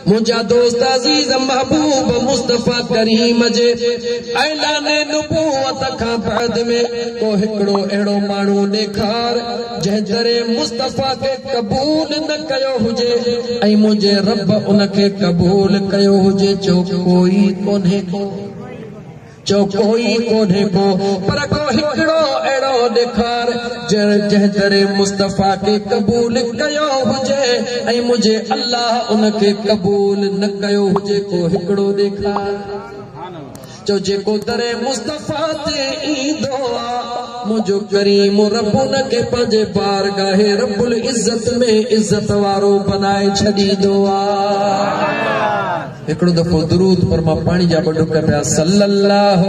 मुझा दोस्त अजीज महबूब मुस्तफा करीम जे ऐलान नबूवत खां बाद में को हिकड़ो अहिड़ो माण्हू ॾेखार जंहिं दरे मुस्तफा के कबूल न कयो हुजे ऐं मुंहिंजे रब उनखे कबूल कयो हुजे। चो कोई कोन्हे को, चो कोई कोन्हे को, पर को हिकड़ो अहिड़ो ॾेखार जंहिं दरे मुस्तफा के कबूल कयो हुजे ऐं मुंहिंजे अल्लाह उनखे कबूल न कयो हुजे। को हिकड़ो ॾेखार जो जेको दरे मुस्तफा ते ईंदो आ मुझो करीम रब उनखे पंहिंजे बारगाहे रब्बुल इज्जत में इज्जत वारो बनाए छॾींदो आ। हिकिड़ो दफ़ो दुरूद पर मां पाणी जा ॿ ढुक पिया सल्लल्लाहु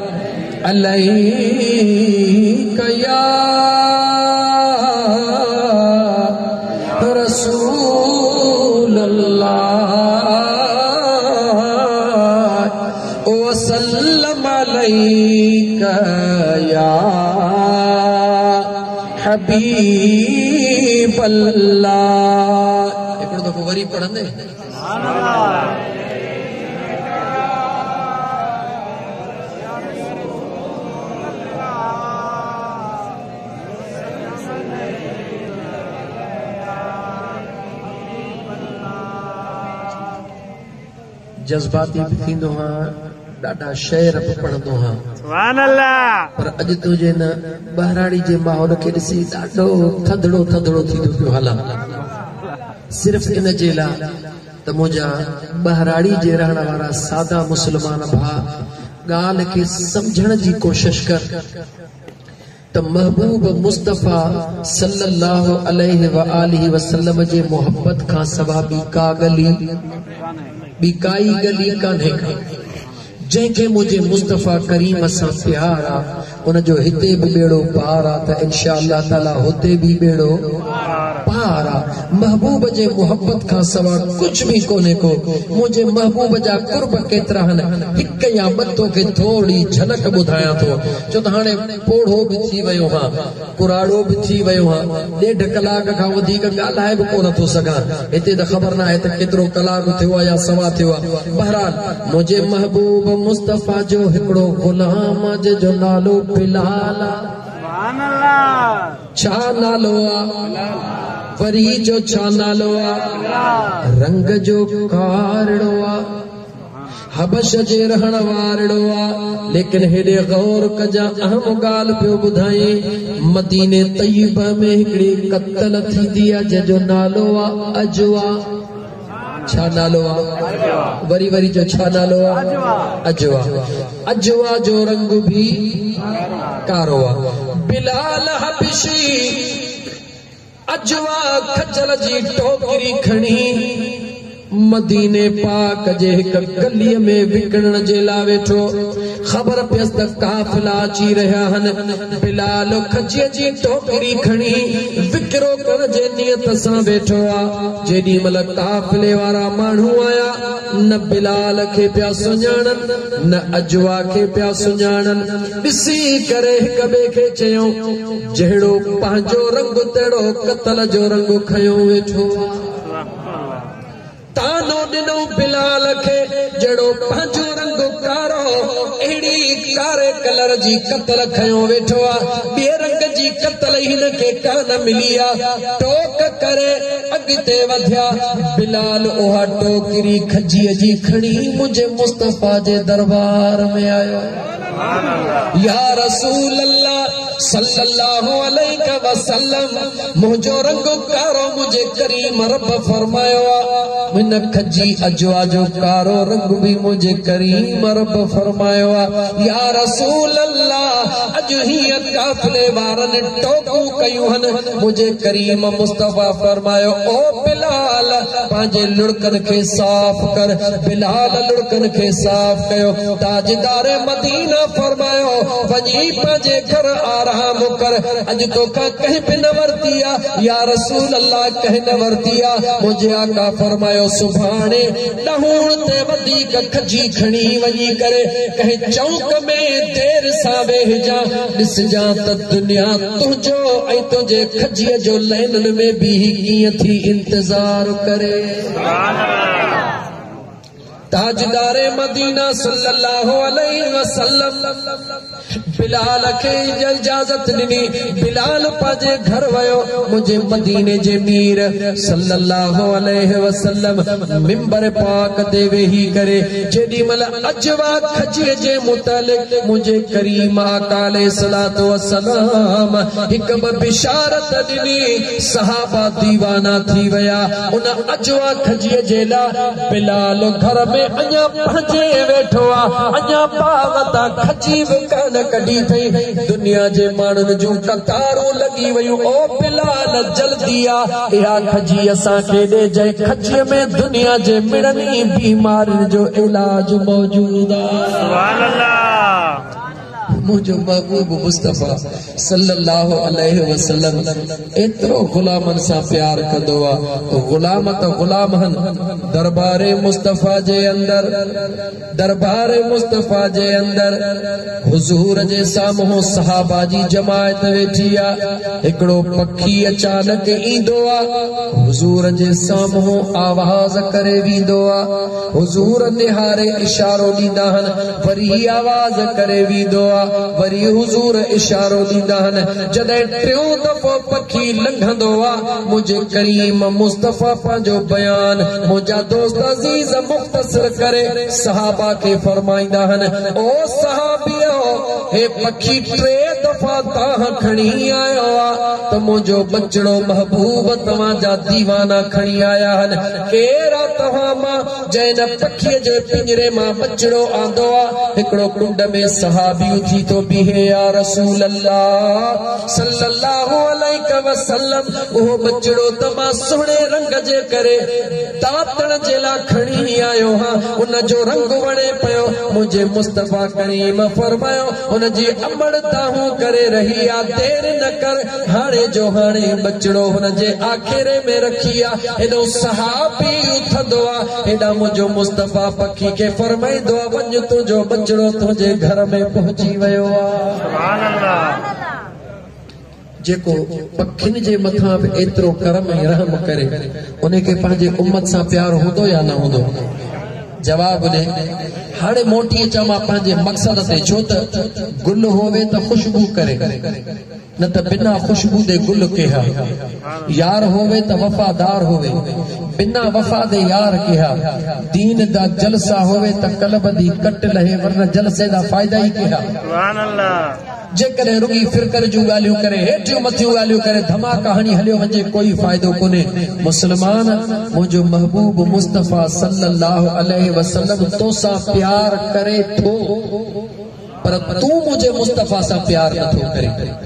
अलैका या रसूल अल्लाह वसल्लम अलैका या हबीब अल्लाह। हिकिड़ो दफ़ो वरी पढ़ंदे जज्बाती भी थींदो हां, ॾाढा शेर बि पढ़ंदो हां, सुभान अल्लाह। पर अॼु तुंहिंजे न बहराड़ी जे माहौल खे ॾिसी ॾाढो थधड़ो थधड़ो थींदो पियो हलां। सिर्फ़ इन जे लाइ त मुंहिंजा बहराड़ी जे रहण वारा सादा मुस्लमान भा ॻाल्हि खे सम्झण जी कोशिश कर त महबूब मुस्तफा सल्लल्लाहु अलैहि व आलिहि वसल्लम जे मोहब्बत खां सवा ॿी का गली ॿी काई गली कान्हे जंहिंखे मुंहिंजे मुस्तफा करीम सां प्यार आ उनजो हिते बि बेड़ो पार आ त इंशा अल्लाह ताला हुते बि बेड़ो पार आ। महबूब जे मोहब्बत खां सवा कुछ भी कोन्हे को। मुंहिंजे महबूब जा कुर्ब केतिरा आहिनि, हिक या ॿ तोखे थोरी झलक ॿुधायां थो। छो त हाणे पोढ़ो बि थी वियो हां, कुराड़ो बि थी वियो हां, 1.5 कलाक खां वधीक ॻाल्हाए बि कोन थो सघां। हिते त ख़बर न आहे त केतिरो कलाक थियो आहे या सवा थियो आहे। बहरहाल मुंहिंजे महबूब मुस्तफा जो हिकड़ो गुलाम जो नालो बिलाल आ। सुभान अल्लाह। छा नालो आ? वरी जो छा नालो आ? रंग जो कारड़ो आ, हबश जे रहण वारड़ो आ। लेकिन हेॾे गौर कजा अहम ॻाल्हि पियो ॿुधाई, मदीने तय्यबा में हिकिड़ी कत्ल थींदी आ जंहिंजो नालो आ अजवा। छा नालो आ? वरी वरी जो छा नालो आ? अजवा। अजवा जो रंग भी कारो आ। बिलाल हबशी अजवा खजल जी टोकरी खणी मदीने पाक जे हिक गलीअ में विकणण जे लाइ वेठो। ख़बर पियस त काफ़िला अची रहिया आहिनि। बिलाल खजीअ जी टोकरी खणी विकिरो करण जे नियत सां वेठो आहे। जेॾी महिल काफ़िले वारा माण्हू आया न बिलाल खे पिया सुञाणनि न अजवा खे पिया सुञाणनि। ॾिसी करे हिक ॿिए खे चयूं जहिड़ो पंहिंजो रंग तहिड़ो कतल जो रंग खयो वेठो आहे। तानो ॾिनो बिलाल खे जहिड़ो पंहिंजो रंग कारो अहिड़ी कारे कलर जी कतल खयो वेठो आहे। ॿिए रंग जी कतल हिन खे कान मिली आहे। टोक करे अॻिते वधिया। बिलाल उहा टोकरी खजीअ जी खणी मुंहिंजे मुस्तफा जे दरबार में आयो। या रसूल अल्लाह सल्लल्लाहु अलैहि वसल्लम, मुंहिंजो रंग कारो मुंहिंजे करीम रब फरमायो आहे। हिन खजी अजवा जो कारो रंग भी मुझे करीम रब फरमायो आ। या रसूल अल्लाह अज हीअं काफ़िले वारनि टोकूं कयूं हन, मुझे करीम मुस्तफा फरमायो ओ बिलाल पंहिंजे लुड़कनि खे साफ़ कर। बिलाल लुड़कनि खे साफ़ कयो। ताजदार मदीना फरमायो वञी पंहिंजे घर आराम कर। अज तोखां कंहिं बि न वरती आ। या रसूल अल्लाह कंहिं न वरती आ। मुझे आका फरमायो सुभाणे ॾहूण ते वधीक खजी खणी वञी करे कंहिं चौक में देर सां वेहजा। ॾिसजां त दुनिया तुंहिंजो ऐं तुंहिंजे खजीअ जो लाइननि में बीही कीअं थी इंतज़ार करे। ताजदारे मदीना सल्लल्लाहु अलैहि वसल्लम बिलाल खे इजाजत ॾिनी। बिलाल पंहिंजे घर वियो। मुंहिंजे मदीने जे मीर सल्लल्लाहु अलैहि वसल्लम मिंबर पाक ते वेही करे जेॾी महिल अजवा खजीअ जे मुतालिक मुंहिंजे करीम आका अलैहिस्सलातु वस्सलाम हिकु ॿ बिशारत ॾिनी। सहाबा दीवाना थी विया। उन अजवा खजीअ जे लाइ बिलाल घर में अञा पंहिंजे वेठो आहे। अञा बाग तां खजी बि कान कढी थई। दुनिया जे माण्हुनि जूं कतारूं लॻी वयूं। ओ बिलाल जल्दी आ, इहा खजी असांखे ॾे। जंहिं खजीअ में दुनिया जे मिड़नी बीमारियुनि जो इलाज मौजूद आहे। सुभान अल्लाह। मुझो महबूब मुस्तफा सल्लल्लाहु अलैहि वसल्लम एतिरो गुलामन सां प्यार कंदो आहे। गुलाम त गुलाम हन। दरबारे मुस्तफा जे अंदर हुजूर जे साम्हूं सहाबा जी जमायत वेठी आहे। हिकिड़ो पखी अचानक ईंदो आहे। हुजूर जे साम्हूं आवाज़ करे वेंदो आहे। हुजूर निहारे इशारो ॾींदा आहिनि। वरी आवाज़ करे वेंदो आहे। वरी हुजूर इशारो ॾींदा आहिनि। जॾहिं टियों दफ़ो पखी लंघंदो आहे। मुंहिंजे करीम मुस्तफा पंहिंजो बयान मुंहिंजा दोस्त अज़ीज़ मुख़्तसर करे सहाबा खे फरमाईंदा आहिनि। ओ सहाबियो, हे पखी टे दफ़ा तव्हां खणी आयो आहे त मुंहिंजो बचड़ो महबूब तव्हांजा दीवाना खणी आया आहिनि। केरु आहे तव्हां मां जंहिं पखीअ जे पिंजरे मां बचड़ो आंदो आहे? हिकिड़ो कुंड में सहाबियूं थी तो बीहे। या रसूल अल्लाह सल्लल्लाहु अलैहि वसल्लम, उहो बचड़ो तमाम सुहिणे रंग जे करे दातण जे लाइ खणी आयो हां। उन जो रंग वणे पियो। मुंहिंजे मुस्तफा करीम फरमायो हुन जी अमड़ ताहूं करे रही आ। देर न कर, हाणे जो हाणे बचड़ो हुन जे आखिरे में रखी आ। हेॾो सहाबी उथंदो आहे। हेॾा मुंहिंजो मुस्तफा पखी खे फरमाईंदो आहे, वञ तुंहिंजो बचड़ो तुंहिंजे घर में पहुची वियो आहे। सुभान अल्लाह। जेको पखियुनि जे मथां बि एतिरो करम ऐं रहम करे, उनखे पंहिंजे उम्मत सां प्यार हूंदो या न हूंदो? जवाब ॾे। हाणे मोटी अचां मां पंहिंजे मक़सद ते। छो त गुल होवे त खुशबू करे, न त बिना खुशबू दे गुल केहा। यार होवे त वफादार होवे, बिना वफा दे यार केहा। दीन दा जलसा होवे त कल्ब दी कट लहे, वरना जलसे दा फायदा ही केहा। सुभान अल्लाह। जेकॾहिं रुगी फिरकर जूं ॻाल्हियूं करे, हेठियूं मथियूं ॻाल्हियूं करे, धमाका हणी हलियो वञे, कोई फ़ाइदो कोन्हे। मुस्लमान, मुंहिंजो महबूब मुस्तफा सल्लल्लाहु अलैहि वसल्लम तोसां प्यार करे थो, पर तूं मुंहिंजे मुस्तफा सां प्यार नथो करे।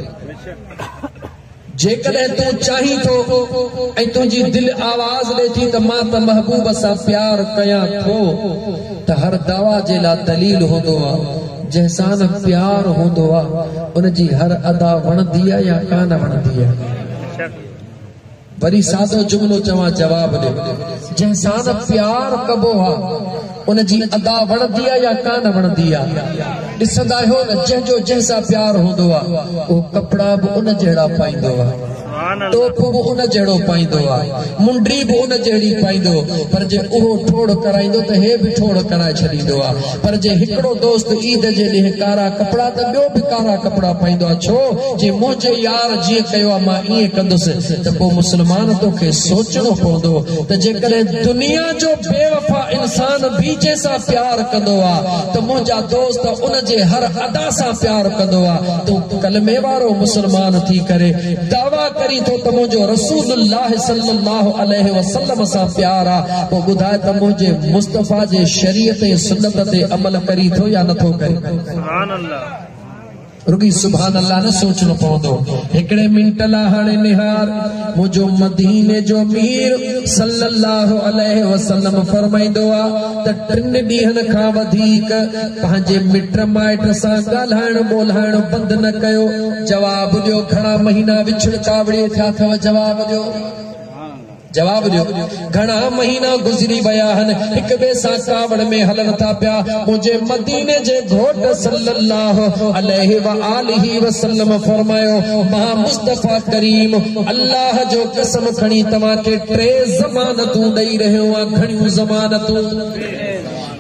जेकॾहिं तूं चाहीं थो ऐं तुंहिंजी दिलि आवाज़ ॾे थी त मां त महबूब सां प्यार कयां थो, त हर दवा जे लाइ दलील हूंदो आहे। जंहिंसां न प्यार हूंदो आहे उनजी हर अदा वणंदी आहे या कान वणंदी आहे? वरी सादो जुमिलो चवां, जवाब ॾे। जंहिंसां न प्यार कबो आहे उनजी अदा वणंदी आहे या कान वणंदी आहे? ॾिसंदा आहियो न, जंहिंजो जंहिंसां प्यार हूंदो आहे उहो कपिड़ा बि उन जहिड़ा पाईंदो आहे, टोप बि उन जहिड़ो पाईंदो आहे, मुंडी बि उन जहिड़ी पाईंदो। पर जे उहो ठोड़ कराईंदो त हे बि ठोड़ कराए छॾींदो आहे। पर जे हिकिड़ो दोस्त ईद जे ॾींहुं कारा कपिड़ा त ॿियो बि कारा कपिड़ा पाईंदो आहे। छो? जे मुंहिंजे यार जीअं कयो आहे मां ईअं कंदुसि। त पोइ मुस्लमान तोखे सोचणो पवंदो त जेकॾहिं दुनिया जो बेवफा इंसान बि जंहिंसां प्यार कंदो आहे त मुंहिंजा दोस्त उन जे हर अदा सां प्यार कंदो आहे। तूं कलमे वारो मुस्लमान थी करे दावा करी थो त मुंहिंजो रसूलुल्लाह सल्लल्लाहु अलैहि वसल्लम सां प्यार आहे, पोइ ॿुधाए त मुंहिंजे मुस्तफा जे शरीयत ऐं सुन्नत ते अमल करी थो या नथो करे? सुभान अल्लाह। रुगी सुभान अल्लाह न सोचणो पवंदो। हिकिड़े मिंट लाइ हाणे निहार, मुंहिंजो मदीने जो मीर सल्लल्लाहु अलैहि वसल्लम फरमाईंदो आहे त 3 ॾींहंनि खां वधीक पंहिंजे मिट माइट सां ॻाल्हाइण ॿोल्हाइण बंदि न कयो। जवाब ॾियो, घणा महीना विछड़ कावड़े थिया अथव? जवाब ॾियो, जवाब ॾियो। घणा महीना गुज़री विया आहिनि, हिक ॿिए सां कावड़ में हलनि था पिया। मुंहिंजे मदीने जे घोट सल्लल्लाहु अलैहि व आलिहि वसल्लम फरमायो, मां मुस्तफा करीम अल्लाह जो कसम खणी तव्हांखे 3 ज़मानतूं ॾेई रहियो आहियां। घणियूं ज़मानतूं?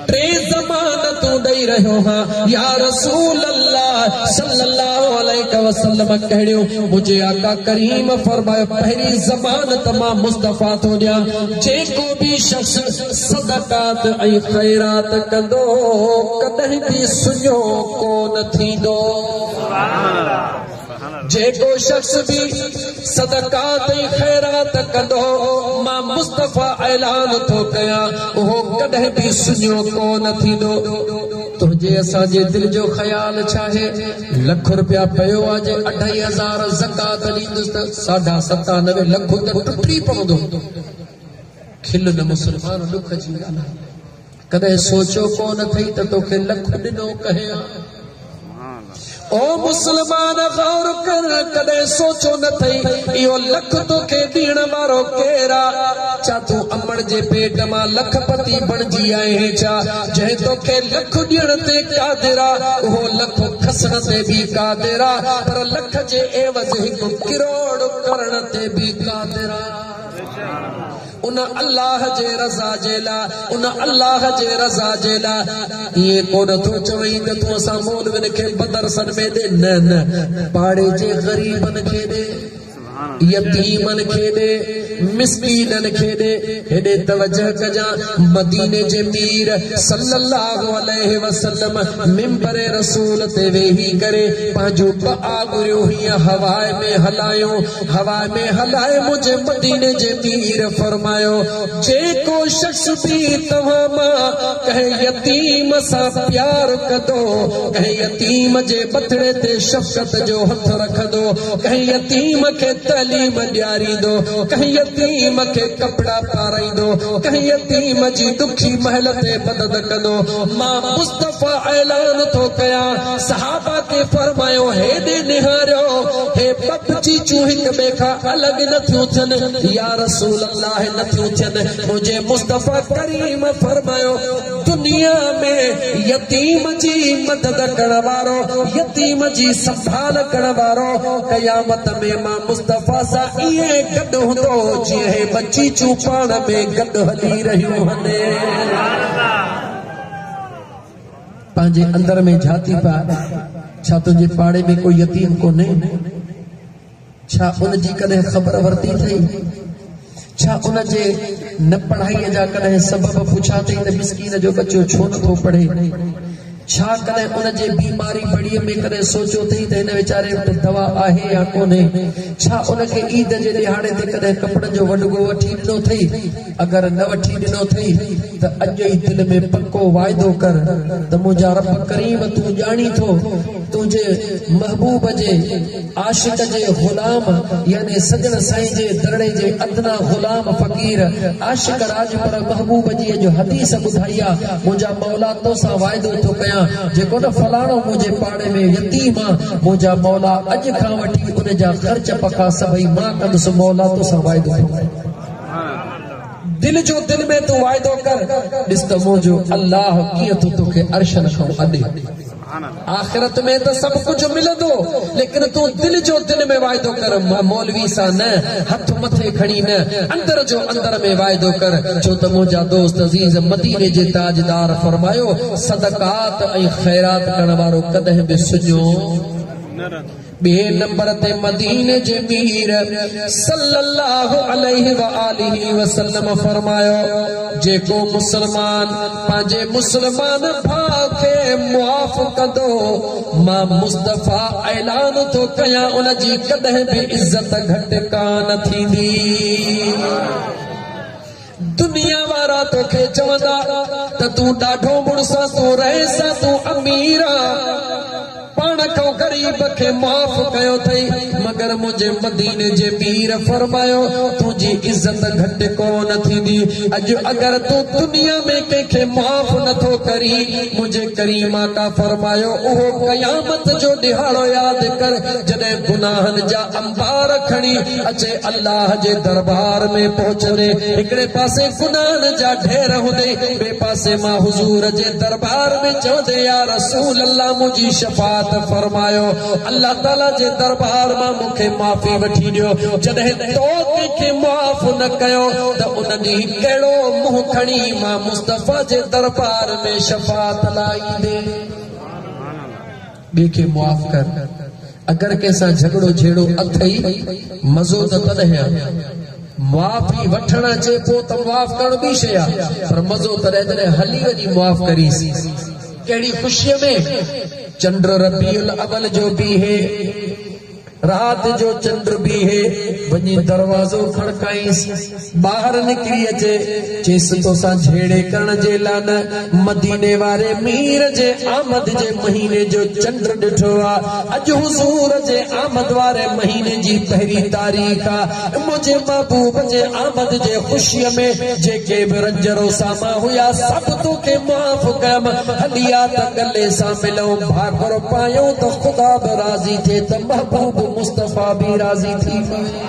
टे ज़मान तू ॾेई रहियो हां या रसूल अल्लाह सल्लल्लाहु अलैहि वसल्लम कहड़ियो मुझे आका करीम फरमायो पहिरी ज़मानत मां मुस्तफा तो ॾियां जेको भी शख्स सदकात ऐं खैरात कंदो कॾहिं भी सुञो कोन थींदो। जेको शख्स भी सदकात ऐं खैरात कंदो मां मुस्तफा ऐलान थो कयां उहो कॾहिं भी सुञो कोन थींदो। तुझे असांजे दिल जो ख्याल छाहे लख रुपया पयो आहे 2500 ज़कात ॾींदुसि त 97 लख त टुटी पवंदो। खिल न मुस्लमान दुख जी ॻाल्हि आहे। कॾहिं सोचो कोन अथई त तोखे लख ॾिनो कहिं ओ मुसलमान गौर कर कदे सोचो न थई इहो लख तोखे ॾियण वारो केरा छा तू अमड़ जे पेट मां लखपति बणजी आहे छा जंहिं तोखे लख ॾियण ते कादिरा उहो लख खसण ते भी कादिरा पर लख जे एवज़ 1 करोड़ करण ते भी कादिरा। उन अल्लाह जे रज़ा जे ला उन अल्लाह जे रज़ा जे ला ये कोन थो चवई त तूं असां मौलविन खे मदरसन में दे न पाड़े जे गरीबन खे दे यतीमन खे दे मिस्कीनन खे दे। हेॾे तवजह कजा मदीने जे मीर सल्लल्लाहु अलैहि वसल्लम मिंबर रसूल ते वेही करे पंहिंजो आगुरियो हीअं हवाए में हलाए मुझे मदीने जे मीर फरमायो जेको शख्स भी तव्हां मां कंहिं यतीम सां प्यार कंदो कंहिं यतीम जे बथड़े ते शफ़क़त जो हथ रखंदो कंहिं यतीम खे तालीम ॾियारींदो कंहिं यतीम खे कपड़ा पाराईंदो कंहिं यतीम जी दुखी महल ते मदद कंदो मां मुस्तफा ऐलान थो कयां सहाबा खे फरमायो हेॾे निहारियो हे बपची चूं हिक ॿिए खां अलॻि नथियूं थियनि या रसूल अल्लाह नथियूं थियनि मुंहिंजे मुस्तफा करीम फरमायो दुनिया में यतीम जी मदद करण वारो यतीम जी संभाल करण वारो क़यामत में मां मुस्तफा सां इहे गॾु हूंदो जीअं हे बची चूं पाण में गॾु हली रहियूं हने। पंहिंजे अंदर में झाती पा छा तुंहिंजे पाड़े में कोई यतीम कोन्हे छा उन जी कॾहिं ख़बर वरिती अथई छा उन जे न पढ़ाईअ जा कॾहिं सबब पुछा अथई त मिस्कीन जो बच्चो छो नथो पढ़े छा कॾहिं उन जे बीमारी बड़ीअ में कॾहिं सोचियो अथई त हिन वीचारे वटि दवा आहे या कोन्हे छा उनखे ईद जे ॾिहाड़े ते कॾहिं कपिड़नि जो वॾगो वठी ॾिनो अथई अगरि न वठी ॾिनो अथई त अॼु ई दिलि में पको वाइदो कर त मुंहिंजा रब करीम तूं ॼाणी थो तुंहिंजे महबूब जे आशिक जे ग़ुलाम यानी सजण साईं जे दरड़े जे अदना ग़ुलाम फ़क़ीर आशिक राज पर महबूब जी जो हदीस ॿुधाई आहे मुंहिंजा मौला तोसां वाइदो थो कयां जेको न फलाणो मुंहिंजे पाड़े में यतीम आहे मुंहिंजा मौला अॼु खां वठी उन जा ख़र्च पका सभई मां कंदुसि मौला तोसां वाइदो थो कयां। दिल जो दिल में तू वाइदो कर ॾिस त मुंहिंजो अल्लाह कीअं थो तोखे अर्शन खां अॾे आखिरत में तो सब कुछ मिलंदो लेकिन तू दिल जो दिल में वाइदो कर मौलवी सा न हथ मथे खणी न अंदर जो अंदर में वाइदो कर छो त मुंहिंजा दोस्त अजीज मदीने जे ताजदार फरमायो सदकात ऐं खैरात करण वारो कॾहिं बि सुञो ॿिए नंबर ते मदीने जे मीर सल्लल्लाहु अलैहि व आलिहि वसल्लम फरमायो जेको मुसलमान पंहिंजे मुसलमान भाउ खे मुआफ़ कंदो मां मुस्तफा ऐलान थो कयां उन जी कॾहिं बि इज़त घटि कान थींदी। दुनिया वारा तोखे चवंदा त तूं ॾाढो मुड़ुसां तूं रहे तूं अमीर पाण खां गरीब खे माफ़ कयो अथई मगर मुंहिंजे मदीने जे मीर फरमायो तुंहिंजी इज़त घटि कोन थींदी। अॼु अगरि तूं दुनिया में कंहिंखे माफ़ नथो करी मुंहिंजे करीम आका फरमायो उहो क़यामत जो ॾिहाड़ो यादि कर जॾहिं गुनाहनि जा अंबार खणी अचे अल्लाह जे दरबार में पहुचंदे हिकिड़े पासे गुनाहनि जा ढेर हूंदे ॿिए पासे पासे मां हुजूर जे दरबार में चवंदे या रसूल अल्लाह मुझी शफात फरमायो, अल्लाह ताला जे दरबार मां मूंखे माफ़ी वठी ॾियो। जॾहिं तो कंहिंखे माफ़ न कयो त उन ॾींहुं कहिड़ो मुंहुं खणी मां मुस्तफ़ा जे दरबार में शफात लाई ॾे। ॿिए खे मुआफ़ कर। अगर कंहिंसां झगड़ो झेड़ो अथई मज़ो त तॾहिं माफ़ी वठण अचे पोइ त मुआफ़ करण ॿी शइ आहे, पर मज़ो तॾहिं जॾहिं हली वञी मुआफ़ करीसि। कहिड़ी ख़ुशीअ में चंद्र रबीउल अवल जो बीहे, रात जो चंद्र बीहे, वञी दरवाज़ो खड़काईसि, ॿाहिर निकिरी अचे, चेस तोसां झेड़े करण जे लाइ न, मदीने वारे मीर जे आमद जे महीने जो चंद्र ॾिठो आहे। अॼु हुज़ूर जे आमद वारे महीने जी पहिरीं तारीख़ आहे। मुंहिंजे महबूब जे आमद जे ख़ुशीअ में जेके बि रंज रोसामा हुया सभु तोखे माफ़ कयमि। हलिया त गले सां मिलूं, भाकुर पायूं त ख़ुदा बि राज़ी थिए, त महबूब मुस्तफ़ा भी राजी थी।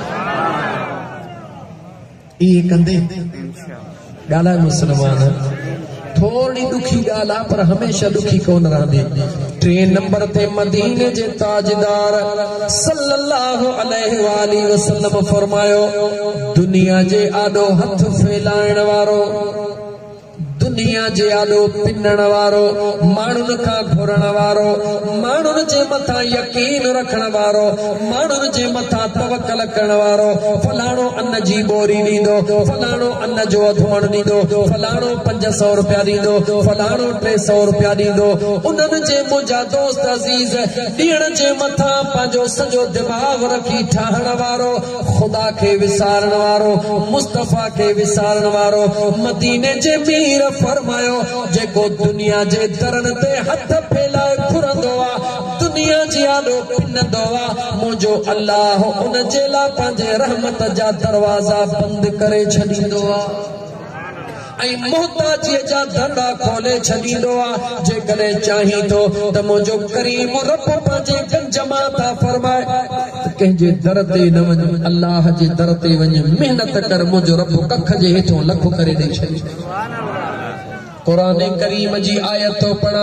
ये कंदे गाला मुसलमान थोड़ी दुखी गाला पर हमेशा दुखी कौन रहंदे। 3 नंबर ते मदीने जे ताजदार सल्लल्लाहु अलैहि वसल्लम फरमायो, दुनिया जे आॾो हथ फैलाइण वारो, दुनिया जे आॾो पिनण वारो, माण्हुनि खां घुरण वारो, माण्हुनि जे मथां यकीन रखण वारो, माण्हुनि जे मथां तवक्कल करण वारो, फलाणो अन्न जी बोरी ॾींदो, फलाणो अन्न जो अधमण ॾींदो, फलाणो 500 रुपया ॾींदो, फलाणो 300 रुपया ॾींदो। उन्हनि जे मुंहिंजा दोस्त अज़ीज़ ॾियण जे मथां पंहिंजो सॼो दिमाग़ रखी ठाहण वारो, ख़ुदा खे विसारण वारो, मुस्तफ़ा खे विसारण वारो, मदीने जे मीर फरमायो, जेको दुनिया जे दरनि ते हथ फैलाए घुरंदो आहे, दुनिया जी आॾो पिनंदो आहे, मुंहिंजो अल्लाह उन जे लाइ पंहिंजे रहमत जा दरवाज़ा बंदि करे छॾींदो आहे ऐं मोहताजीअ जा धंधा खोले छॾींदो आहे। जेकॾहिं चाहीं थो त मुंहिंजो करीम रब पंहिंजे गंज मां था फरमाए कंहिंजे दर ते न वञ, अल्लाह जे दर ते वञ, महिनत कर, मुंहिंजो रब कख जे हेठों लख करे ॾेई छॾी। कुरान करीम जी आयत तो पढ़ा,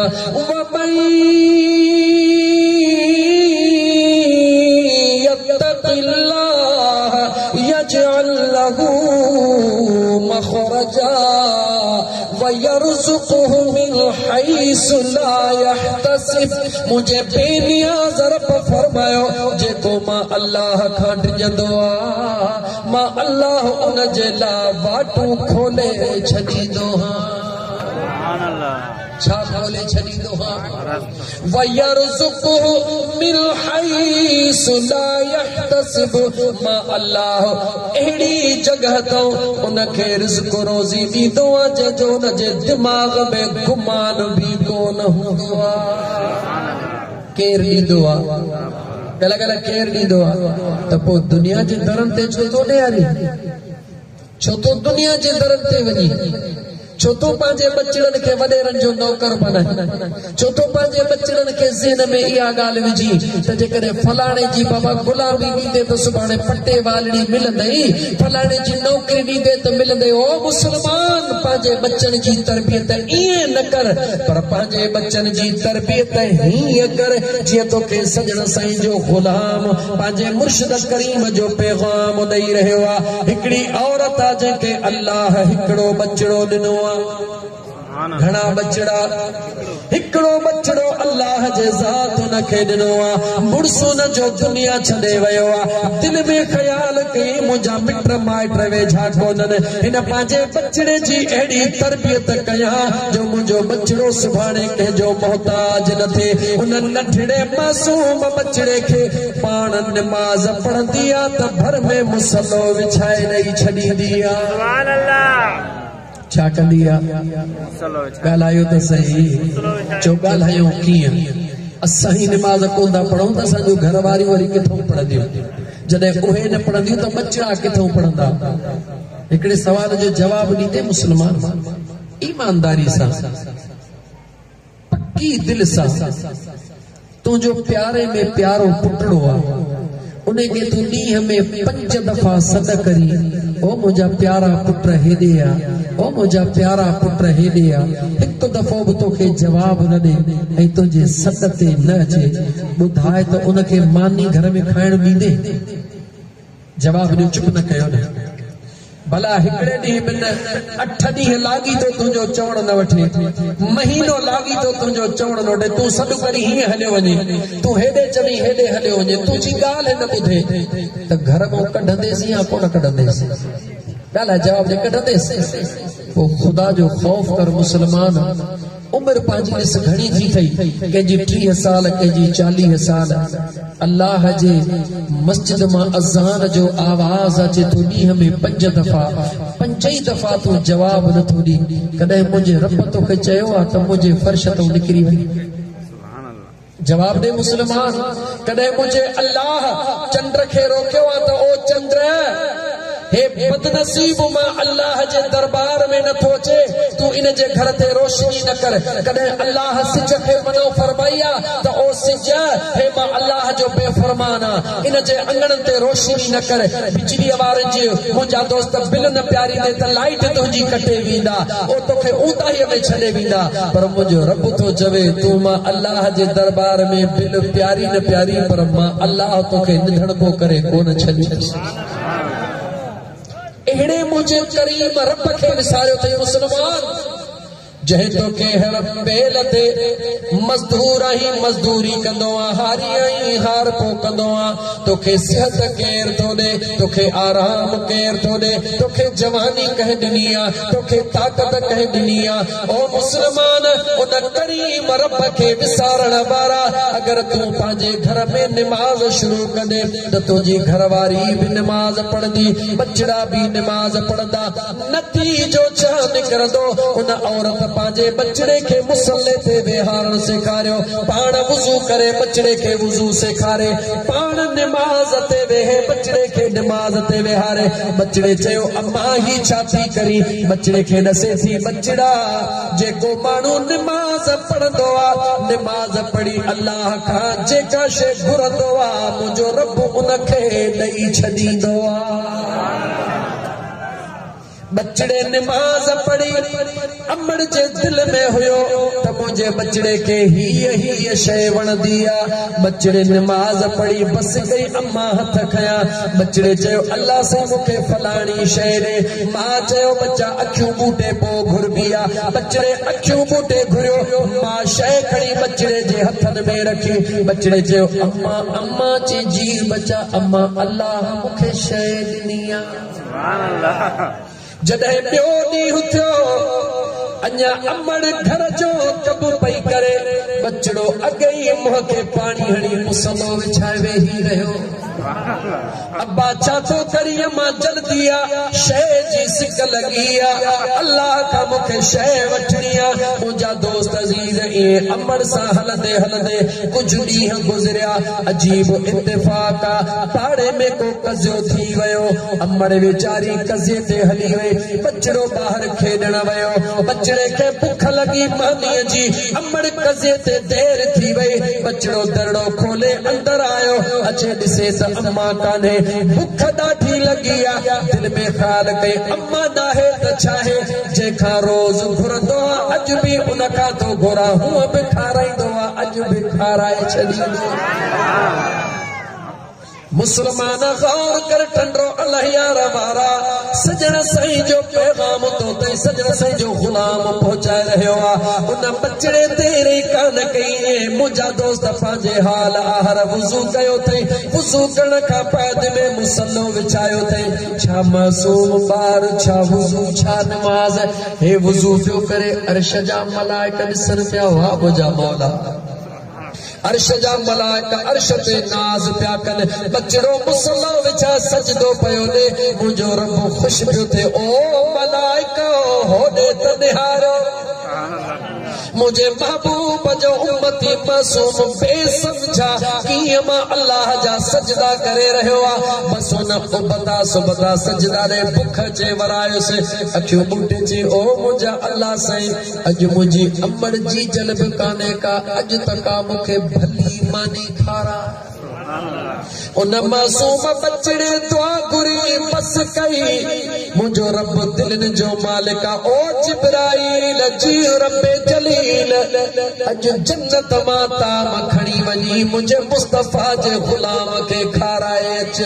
यत्तक़िल्लाह यजअल लहू मखरजा वयरज़ुक़हु मिन हैसु ला यहतसिब। मुझे बेनियाज़ रब फरमायो, जेको मां अल्लाह खां डिॼंदो आहे, मां अल्लाह उन जे लाइ वाटूं खोले छॾींदो आहियां। छा खोले छॾींदो आहियां? वयरज़ुक़हु मिन हैसु ला यहतसिब। मां अल्लाह अहिड़ी जॻह तां उनखे रिज़्क़ रोज़ी ॾींदो आहे जंहिंजो उनजे दिमाग़ में गुमान बि कोन हूंदो आहे। केरु ॾींदो आहे? कल्ह केरु ॾींदो आहे? त पोइ दुनिया जे दरनि ते छो थो ॾियारी? छो तो दुनिया जे दरनि ते वञी? छो तो पंहिंजे बचड़नि खे वॾेरनि जो नौकर बनाए? छो तो पंहिंजे बचड़नि खे ज़हन में इहा ॻाल्हि विझी त जेकॾहिं फलाणे जी बाबा गुलामी ॾींदे त सुभाणे पटे वालड़ी मिलंदई, फलाणे जी नौकरी ॾींदे त मिलंदई। ओ मुस्लमान, पंहिंजे बचनि जी तरबियत ईअं न कर, पर पंहिंजे बचनि जी तरबियत हीअं कर जीअं तोखे सजण साईं जो गुलाम पंहिंजे मुर्शिद करीम जो पैगाम ॾेई रहियो आहे। हिकिड़ी औरत आहे जंहिंखे अल्लाह हिकिड़ो बचड़ो ॾिनो, घणा बचड़ा, हिकिड़ो बचड़ो अल्लाह जे ज़ात उनखे ॾिनो आहे। मुड़ुस उन जो दुनिया छॾे वियो आहे, दिलि में ख़्याल कई मुंहिंजा मिट माइट वेझा कोन्हनि, हिन पंहिंजे बचड़े जी अहिड़ी तरबियत कयां जो मुंहिंजो बचड़ो सुभाणे कंहिंजो मोहताज न थिए। उन नंढड़े मासूम बचड़े खे पाण निमाज़ पढ़ंदी आहे त भर में मुसलो विछाए ॾेई छॾींदी आहे। सुभान अल्लाह। छा कंदी आहे? ॻाल्हायो त सही, चो ॻाल्हायूं कीअं? असां ही निमाज़ कोन था पढ़ूं त असांजो घर वारियूं वरी किथां पढ़ंदियूं? जॾहिं उहे न पढ़ंदियूं त बच्चा किथां पढ़ंदा? हिकिड़े सवाल जो जवाब ॾींदे मुस्लमान ईमानदारी सां, पक्की दिलि सां, तुंहिंजो प्यारे में प्यारो पुटड़ो आहे, उनखे तूं ॾींहं में 5 दफ़ा सॾ करी ओ मुझा प्यारा पुट हेॾे आ, ओ मुझा प्यारा पुट हेॾे आ। हिकु दफ़ो बि तोखे जवाब न ॾे ऐं तुंहिंजे सॾ ते न अचे, ॿुधाए त उनखे मानी घर में खाइण ॾींदे? जवाब ॾियो, चुप न कयो न। भला हिकिड़े ॾींहुं बिन 8 ॾींहं लागी तो तुंहिंजो चवण न वठे, महीनो लागी तो तुंहिंजो चवण न वठे, तूं सॾु करी हीअं हलियो वञे, तूं हेॾे चवी हेॾे हलियो वञे, तुंहिंजी ॻाल्हि न ॿुधे, त घर मां कढंदेसि या कोन कढंदेसि? ॻाल्हि जवाब ॾे, कढंदेसि। पोइ ख़ुदा जो ख़ौफ़ कर मुस्लमान। उम्र पंहिंजी ॾिस घणी थी थई, कंहिंजी 30 साल, कंहिंजी 40 साल। अल्लाह जे मस्जिद मां अज़ान जो आवाज़ अचे थो ॾींहं में 5 दफ़ा, 5 दफ़ा तूं जवाब नथो ॾी। कॾहिं मुंहिंजे रब तोखे चयो आहे त मुंहिंजे फर्श तां निकिरी वञ? जवाब दे मुस्लमान। कॾहिं मुंहिंजे अल्लाह चंड खे रोकियो आहे त ओ चंद्र, हे बदनसीब मां अल्लाह जे दरबार में नथो अचे, तू इन जे घर ते रोशनी न कर। कॾहिं अल्लाह सिज खे मनो फरमाई आहे त ओ सिज, हे मां अल्लाह जो बेफरमान आ, इन जे अंगण ते रोशनी न कर। बिजली वारनि जी मुंहिंजा दोस्त बिल न प्यारी दे त लाइट तुंहिंजी कटे वेंदा, ओ तोखे ऊंदाहीअ में छॾे वेंदा। पर मुंहिंजो रब थो चवे, तू मां अल्लाह जे दरबार में बिल प्यारी न प्यारी, पर मां अल्लाह तोखे निधणबो करे कोन छॾींदुसि। अहिड़े मुंहिंजे करीम रब खे विसारियो अथई मुस्लमान, जंहिं तोखे हर बेल ते मज़दूर आहीं मज़दूरी कंदो आ, हारी आहीं हार पो कंदो आ। तोखे सिहत केर थो ॾे, तोखे आराम केर थो ॾे, तोखे जवानी कंहिं ॾिनी आ, तोखे ताक़त कंहिं ॾिनी आ। ओ मुस्लमान, उन करीम रब खे विसारण वारा, अगर तूं पंहिंजे घर में निमाज़ शुरू कंदे त तुंहिंजी घरवारी बि निमाज़ पढ़ंदी, बचड़ा बि निमाज़ पढ़ंदा। नतीजो छा निकिरंदो? उन औरत पंहिंजे बचड़े खे मुसल्ले ते वेहारण सेखारियो, पाण वुज़ू करे बचड़े खे वुज़ू सेखारे, पाण निमाज़ ते वेहे बचड़े खे निमाज़ ते वेहारे। बचड़े चयो, अम्मा ही छा थी करी? बचड़े खे ॾसे थी, बचड़ा, जेको माण्हू निमाज़ पढ़ंदो आ, निमाज़ पढ़ी अल्लाह खां जेका शइ घुरंदो आ, मुंहिंजो रब उनखे ॾेई छॾींदो आ। बचड़े निमाज़ पढ़ी, अमड़ जे दिल में हुयो त मुंहिंजे बचड़े खे हीअ शइ वणंदी आ। बचड़े निमाज़ पढ़ी, बस गई अम्मा हथ खयां। बचड़े चयो, अल्लाह सां मूंखे फलाणी शइ ॾे। मां चयो, बच्चा अखियूं ॿूटे पोइ घुरबी आ। बचड़े अखियूं ॿूटे घुरियो, मां शइ खणी बचड़े जे हथनि में रखी। बचड़े चयो, अम्मा अम्मा चई, जी बच्चा, अम्मा अल्लाह मूंखे शइ ॾिनी आ। जॾहिं ॿियो ॾींहुं थियो, अञा अमड़ घर जो कब पई करे, बचड़ो अॻे ई मुंहं खे पाणी हणी मुसलो विछाए वेही रहियो। अब्बा छा थो करी? अम्मा जल्दी आ, शइ जी सिक लॻी आ, अल्लाह खां मूंखे शइ वठणी आ। मुंहिंजा दोस्त अज़ीज़ इएं अमड़ सां हलंदे हलंदे कुझु ॾींहं गुज़रिया। अजीब इत्तेफ़ाक़ आ, पाड़े में को कज़ियो थी वियो। अमड़ वीचारी कज़े ते हली वई, बचड़ो ॿाहिरि खेॾण वियो। बचड़े खे बुख लॻी मानीअ जी, अमड़ कज़े ते देर थी वई। बचड़ो दरड़ो खोले अंदर आयो, अचे ॾिसे त अम्मा कान्हे, बुख ॾाढी लॻी आ। दिल में ख़्याल कई, अम्मा नाहे त छाहे, जेखां रोज़ घुरंदो आ, अॼु बि उन खां थो घुरा, हूअं बि खाराईंदो आ, अॼु बि खाराए छॾींदो। मुसलमान गौर कर, टंडो अल्लाह वारा, सजण साईं जो पैगाम तो तई, सजण साईं जो गुलाम पहुंचाए रहियो आ। उन बचड़े तेरे कान कई, मुंहिंजा दोस्त पंहिंजे हाल आहर वुज़ू कयो अथई। वुज़ू करण खां बाद में मुसलो विछायो अथई। छा मासूम ॿार, छा वुज़ू, छा नमाज़, हे वुज़ू पियो करे, अर्श जा मलाइका ॾिसनि पिया, वाह मुंहिंजा मौला। अर्श जा मलाइका अर्श ते नाज़ पिया कनि। बचड़ो मुसलो विछा सजदो पियो ॾे, मुंहिंजो रब ख़ुशि पियो थिए। ओ मलाइका, होॾे त निहारो, मुझे महबूब जो उम्मती मासूम बेसमझा कीअं मां अल्लाह जा सजदा करे रहियो आ। बस उन उबदा सुबदा सजदा ॾे बुख जे वरायोसि। अखियूं ॿूटे चई, ओ मुंहिंजा अल्लाह साईं, अॼु मुंहिंजी अमड़ जी जल बि कान्हे का, अॼु तक मूंखे भली मानी खारा। उन मासूम बचड़े दुआ घुरी, बस कई, मुझो रब दिलन जो मालिका ओ जिब्राईल जी रब जलील अज जन्नत माता मखणी वनी मुझे मुस्तफा जे गुलाम के खाराए अच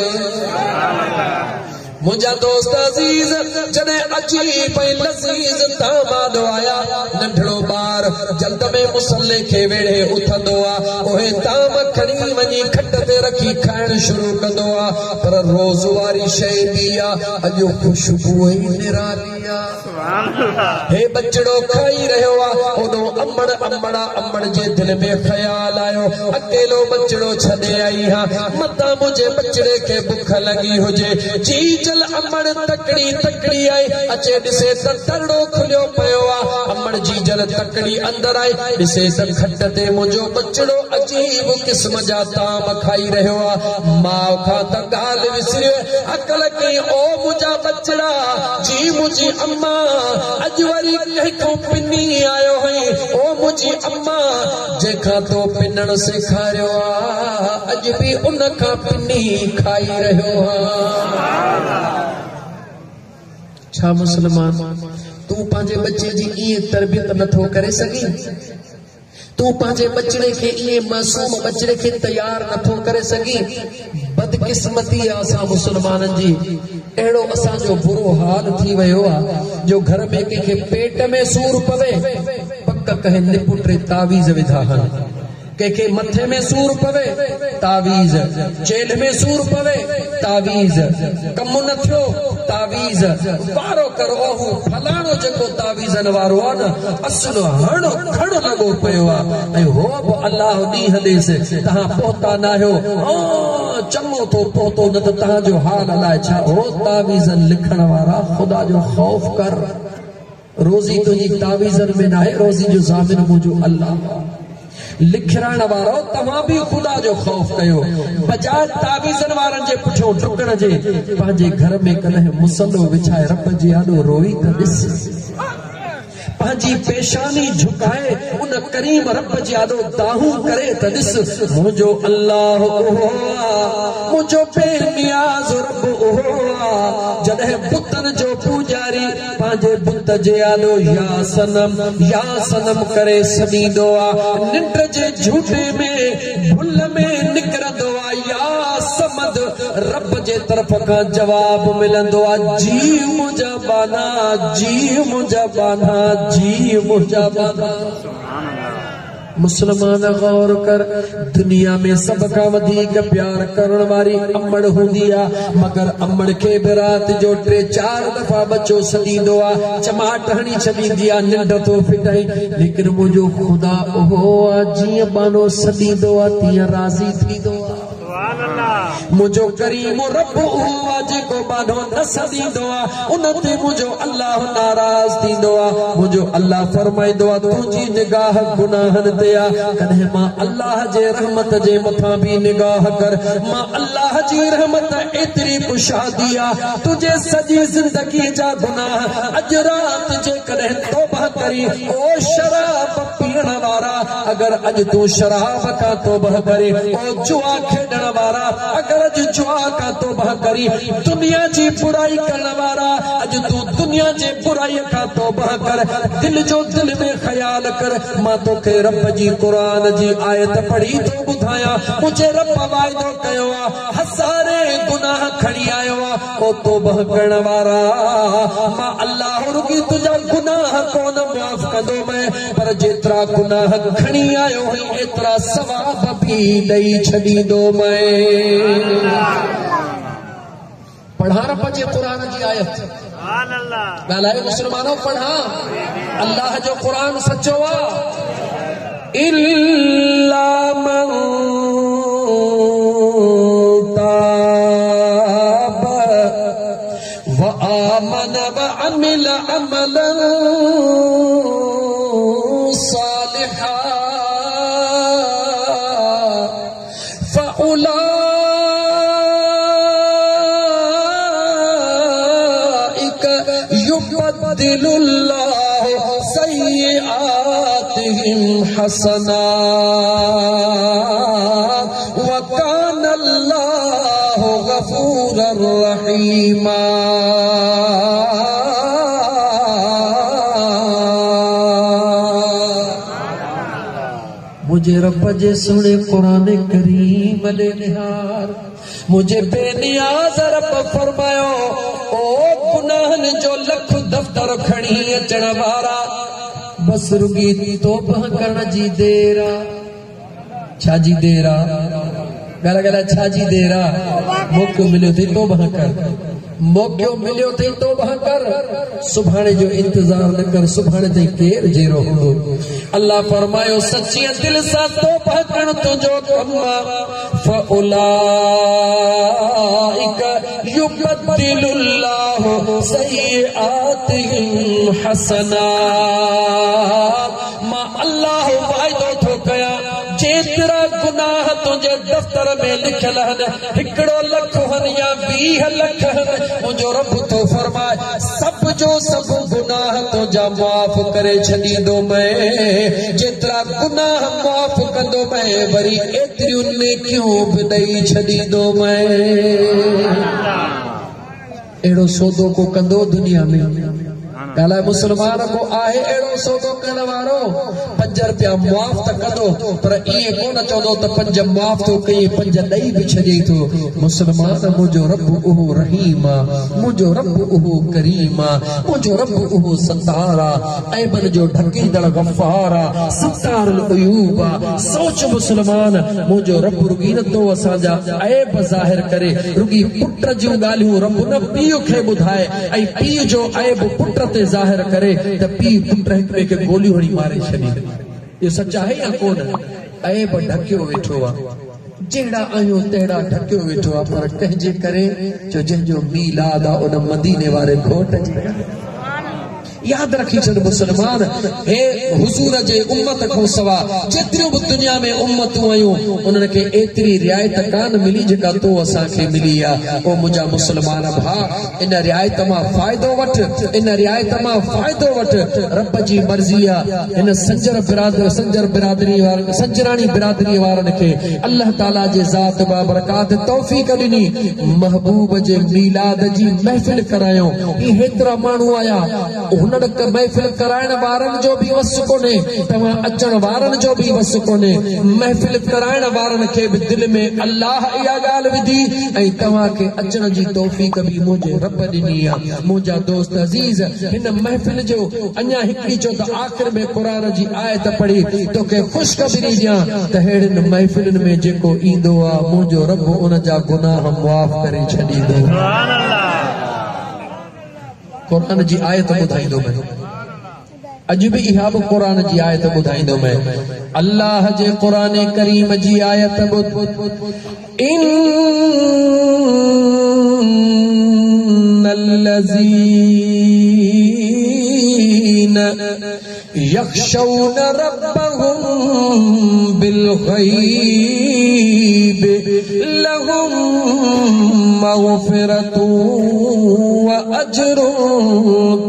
मुझा दोस्त अजीज जने अजीब लजीज दामाद आया नंढड़ो बार जल्द में मुसल्ले के वेड़े उथंदो आ ओहे ताम खणी वनी खट ते रखी खाइण शुरू कंदो आ पर रोज वारी शय दिया अजो खुशबू ही निराली आ सुभान अल्लाह हे बचड़ो खाई रहो आ ओनो अम्मड़ अम्मड़ा अम्मड़ जे दिल में ख्याल आयो अकेलो बचड़ो छदे आई हां मता मुझे बचड़े के भूख लगी हुजे जी चल अम्मड़ तकड़ी तकड़ी आई अचे दिसे त तरड़ो खुलियो पयो आ अम्मड़ जी जल तकड़ी अंदर आई दिसे त खट ते मुझो बचड़ो अजीब किस्म जा ताम खाई रहो आ मां खा त गाल विसरियो अकल की ओ मुझा बचड़ा जी मुझी अम्मा अज वरी कहीं पिनी आयो है ओ मुझी अम्मा जेखा तो पिनण सिखारियो आ अज भी उन का पिनी खाई रहो आ छा मुसलमान तू पांजे बच्चे जी ये तरबियत नथो करे सगी तू पांजे बचड़े के ये मासूम बचड़े के तैयार नथो करे सगी बदकिस्मती आसा मुसलमानन जी एड़ो असा जो बुरो हाल थी वयो आ जो घर में के पेट में सूर पवे पक कहे निपुटे तावीज विधा हन के मथे में सूर पवे तावीज चेल में सूर पवे तावीज कम न थियो तावीज वारो करो फलाणो जको तावीजन वारो आ न असलो हणो खणो लगो पयो आ ए हो अल्लाह दी हदीस तहां पोता ना हो ओ चमो तो पोतो न त तहां जो हाल अलाए छा हो तावीजन लिखण वारा खुदा जो खौफ कर रोजी तुजी तावीजन में ना है रोजी जो ज़ामिन मुजो अल्लाह लिखराण वारो तव्हां भी खुदा जो खौफ कयो बजाय तावीज़न वारन जे पुठो टुकण जे पांजे घर में कने मुसल्लो विछाए रब जी आडो रोई त ॾिस पांजी पेशानी झुकाए उन करीम रब जी आडो दाहू करे त ॾिस मुझो अल्लाह मुझो बेनियाज रब जॾहिं बुतन जो पूजारी पांजे बुत जे आडो या सनम करे सदींदो आ निंड जे झूठे में भुल में निकरंदो आ या समद रब जे तरफ का जवाब मिलंदो आ जी मुझा बाना जी मुझा बाना जी मुझा बाना मुसलमान गौर कर दुनिया में सब का वधीक प्यार करण वारी अम्मड़ हुंदी आ मगर अम्मड़ के रात जो 3-4 दफा बच्चो सदींदो आ चमाट हणी छदींदी आ निंड तो फिटाई लेकिन मुझो खुदा ओहो आ जीअं बानो सदींदो आ तीअं राज़ी थींदो आ मुझो करीम रब हुआ जेको बानो न सदींदो आ उन ते मुझो अल्लाह नाराज थींदो आ मुझो अल्लाह फरमाईंदो आ तुंहिंजी निगाह गुनाहन ते आ कॾहिं मां अल्लाह जे रहमत जे मथां भी निगाह कर मां अल्लाह जी रहमत एतिरी कुशादी आ तुझे सॼी ज़िंदगी जा गुनाह अॼु रात जे कॾहिं तौबा करी ओ शराब पीअण वारा अगर अॼु तूं शराब का तौबा करे ओ जुआ खेॾण वारा अगर अज जुआ का तौबा करी दुनिया जी बुराई करने वाला अज तू दुनिया जे बुराई का तौबा कर दिल जो दिल में ख्याल कर मां तो के रब जी कुरान जी आयत पढ़ी तो बुधाया मुझे रब वायदो कयो आ हजारे गुनाह खड़ी आयो आ ओ तौबा करने वाला मां अल्लाह रुकी तुझा गुनाह कोन माफ कंदो मैं पर जेतरा गुनाह खड़ी आयो है एतरा सवाब भी दई छदींदो मैं पढ़ा रब जे कुरान जी आयत ॻाल्हायो मुसलमानो पढ़ा अल्लाह जो कुरान सचो आ इल्ला मन ताब व आमन व अमिल अमलन सालिहा युबद्दिलुल्लाहु सय्यिआतिहिम हसनात व कानल्लाहु गफूरर रहीमा। मुझे रब जे सुने कुरान करीम ले निहार मुझे बेनियाज़ रब फरमायो ओ गुनाहन जो लख दफ्तर खणी अचण वारा बस रुगी तौबा करण जी देर छाजी देर गला गला छाजी देर मौको मिलियो थी तौबा कर मौको मिलियो थी तौबा कर सुभाणे जो इंतजार न कर सुभाणे ते केर जेरो हो अल्लाह फरमायो सच्ची दिल सा तौबा करण तुझो कम फउलाइक युबद्दिलुल्लाहु सय्यिआतिहिम हसनात मां अल्लाह वायदो थो कया जेतरा गुनाह तुझे दफ्तर में लिखल हन 1 लख हन या 20 लख हन मुझो रब तो फरमाए सब जो सब गुनाह तुझा माफ करे छदींदो मैं जेतरा गुनाह माफ कंदो मैं वरी एतिरियूं नेकियूं भी ॾेई छदींदो मैं एड़ो सौदो को कंदो दुनिया में गाला मुसलमान को आहे एड़ो सौदो करण वारो 5 रुपया माफ त कंदो पर इए कोन चवंदो त 5 माफ तो कई 5 ॾेई भी छॾे थो मुसलमान मुझो रब उहो रहीम मुझो रब उहो करीम मुझो रब उहो सत्तार ऐबन जो ढकींदड़ गफ़ार सत्तारुल उयूब सोच मुसलमान मुझो रब रुगी न तो असांजा ऐब ज़ाहिर करे रुगी पुट जूं ॻाल्हियूं रब न पीउ खे ॿुधाए ऐं पीउ जो ऐब पुट ते ज़ाहिर करे त पीउ पुट हिक ॿिए खे गोलियूं हणी मारे छॾे ये सच आहे या कोन ऐब ढकियो वेठो आहे जेड़ा आहियूं तेड़ा ढकियो वेठो आहे पर कंहिंजे करे जो जंहिंजो मीलाद आहे उन मदीने वारे घोट जी याद रखी छॾ मुसलमान हे हुजूर जे उम्मत को सवा जेतिरियूं भी दुनिया में उम्मतूं आहियूं उन्हनि खे एतिरी रियायत कान मिली जेका तो असांखे मिली आहे ओ मुंहिंजा मुसलमान भा इन रियायत मां फ़ाइदो वठ इन रियायत मां फ़ाइदो वठ रब जी मर्ज़ी आहे इन संजर बिरादरी वारनि संजराणी बिरादरी वारनि खे अल्लाह ताला जे ज़ात बाबरकात तौफ़ीक़ ॾिनी महबूब जे मीलाद जी महफ़िल करायो ही हेतिरा माण्हू आया महफिल कराइण वारनि जो भी वस कोने तव्हां अचण वारनि जो भी वस कोने महफिल कराइण वारनि खे भी दिल में अल्लाह इहा ॻाल्हि विधी ऐं तव्हां खे अचण जी तौफ़ीक़ भी मुंहिंजे रब ॾिनी आहे मुंहिंजा दोस्त अज़ीज़ हिन महफिल जो अञा हिकिड़ी चो त आख़िर में क़ुरान जी आयत पढ़ी तोखे ख़ुशख़बरी ॾियां त अहिड़ियुनि महफिलुनि में जेको ईंदो आहे मुंहिंजो रब उन जा गुनाह मुआफ़ करे छॾींदो कुरान जी आयत ॿुधाईंदो मैं अॼु भी इहा भी कुरान जी आयत ॿुधाईंदो मैं अल्लाह जे कुरान करीम जी आयत इन्नल्लज़ीना यख़शौन रब्बहुम बिलग़ैब लहुम मग़फ़िरतुन व अज्रुन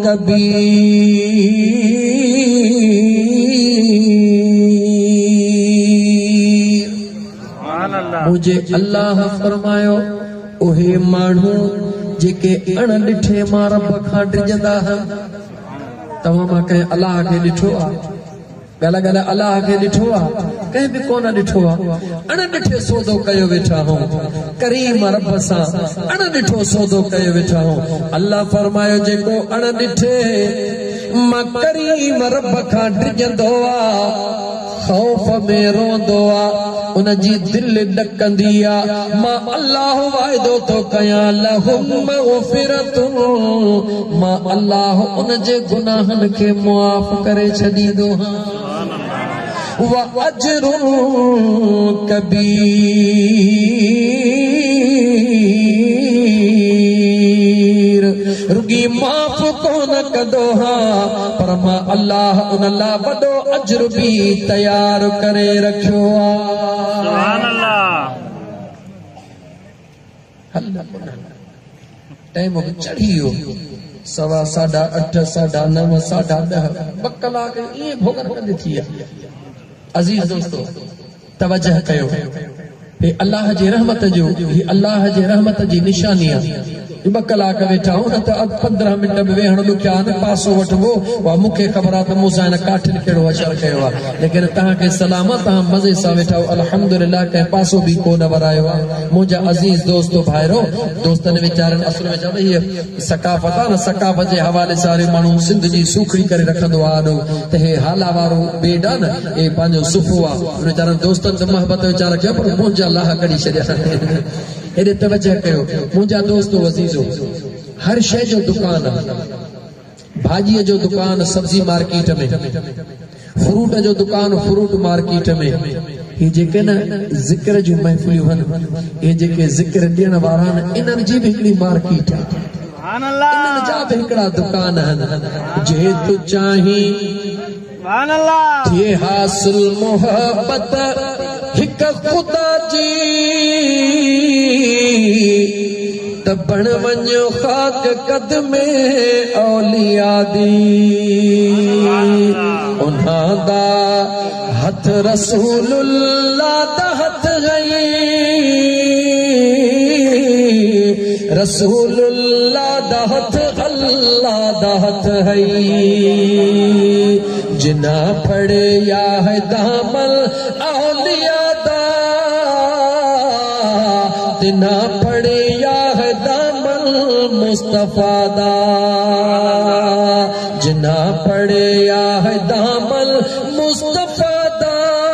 कबीर मुझे अल्लाह फरमायो ओहे माण्हू जेके अण ॾिठे मां रब खां डिॼंदा आहिनि तव्हां मां कंहिं अलाह खे ॾिठो आहे गला गला अल्लाह के ॾिठो आहे कंहिं बि कोन ॾिठो आहे अण ॾिठे सौदो कयो वेठा आहियूं करीम रब सां अण ॾिठो सौदो कयो वेठा आहियूं अल्लाह फरमायो जेको अण ॾिठे मां करीम रब खां डिॼंदो आहे खौफ में रोंदो आहे उन जी दिल ॾकंदी आहे मां अल्लाह वाइदो तो कयां लहुम मग़फ़िरतुन मां अल्लाह उन जे गुनाहनि खे मुआफ़ करे छॾींदो व अज्रुन कबीर रुगी माफ़ कोन कंदो पर मां अल्लाह उन लाइ वॾो अज्र भी तैयार करे रखियो सुभान अल्लाह टाइम चढ़ी वियो 8:15 8:30 9:10 2 कलाक इएं भोगन कंदी थी अजीज दोस्तों तवज्जो कयो हे अल्लाह जी रहमत जो ही अल्लाह जी रहमत जी निशानी आहे 2 कलाक वेठा हूं न त 15 मिनट में वेहण ॾुखिया न पासो वठबो वा मूंखे ख़बर आहे त मूंसां हिन काठिन कहिड़ो असर कयो आहे लेकिन तव्हांखे सलाम तव्हां मज़े सां वेठा हो अल्हम्दुलिल्लाह कंहिं पासो बि कोन वरायो आहे मुंहिंजा अज़ीज़ दोस्तो भाइरो दोस्तनि वीचारनि असल में चवंदा हीअ सकाफ़त आहे न सकाफ़त जे हवाले सां माण्हू सिंध जी सूखड़ी करे रखंदो आहे त हे हाला वारो बेड आहे न हे पंहिंजो सुफ़ो आहे वीचारनि दोस्तनि त मोहबत वीचारा कयो पर मुंहिंजा लाह कढी छॾिया हेॾे तवजह कयो मुंहिंजा दोस्तो अज़ीज़ो हर शइ जो दुकान आहे भाॼीअ जो दुकान सब्जी मार्केट में फ्रूट जो दुकान फ्रूट मार्केट में ये जेके न ज़िक्र जूं महफ़िलियूं आहिनि ये जेके ज़िक्र ॾियण वारा आहिनि इन्हनि जी बि हिकिड़ी मार्केट आहे इन्हनि जा बि हिकिड़ा दुकान आहिनि जे तूं चाहीं थिए हासिल मोहब्बत हिक ख़ुदा जी त बण वञो ख़ाक क़दमे औलिया दी उन्हां दा हथ रसूलुल्लाह दा हथ गई रसूलुल्लाह दा हथ अल्लाह दा हथ है जिना फड़े या है दामन औलिया दा तिना फड़े या है दामन मुस्तफा दा जिना फड़े या है दामन मुस्तफा दा